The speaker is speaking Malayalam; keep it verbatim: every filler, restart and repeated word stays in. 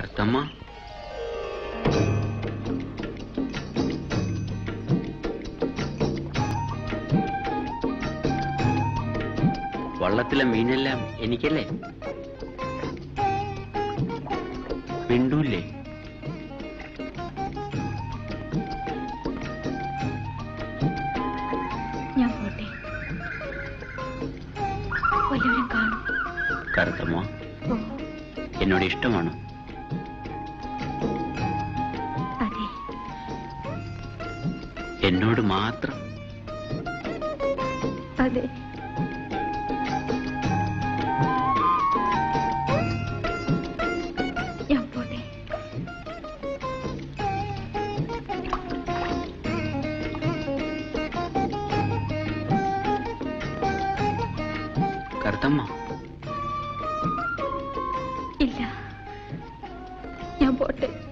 കറുത്തമ്മ, വള്ളത്തിലെ മീനെല്ലാം എനിക്കല്ലേ? മിണ്ടൂല്ലേ? ഞാൻ പോട്ടെ, വല്ലവരും കാണും. കറുത്തമ്മ, എന്നോട് ഇഷ്ടമാണോ? അതെ. എന്നോട് മാത്രം? അതെ. ഞാൻ പോട്ടെ. കറുത്തമ്മ, ഇല്ല, ഞാൻ പോട്ടെ.